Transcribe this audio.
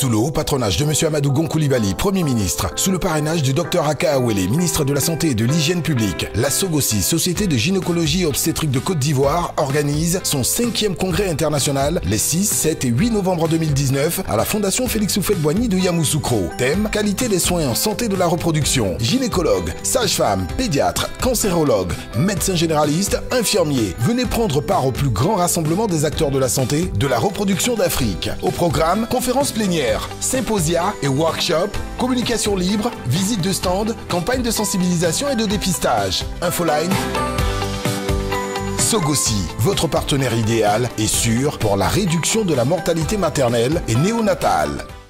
Sous le haut patronage de M. Amadou Gon Coulibaly, Premier ministre, sous le parrainage du Dr Aka Awele, ministre de la Santé et de l'Hygiène publique, la Sogossi, Société de gynécologie et obstétrique de Côte d'Ivoire, organise son 5e congrès international les 6, 7 et 8 novembre 2019 à la Fondation Félix Houphouët-Boigny de Yamoussoukro. Thème: qualité des soins en santé de la reproduction. Gynécologues, sages-femmes, pédiatres, cancérologues, médecins généralistes, infirmiers. Venez prendre part au plus grand rassemblement des acteurs de la santé, de la reproduction d'Afrique. Au programme, conférences plénières, symposia et workshops, communication libre, visite de stand, campagne de sensibilisation et de dépistage. Infoline. Sogossi, votre partenaire idéal et sûr pour la réduction de la mortalité maternelle et néonatale.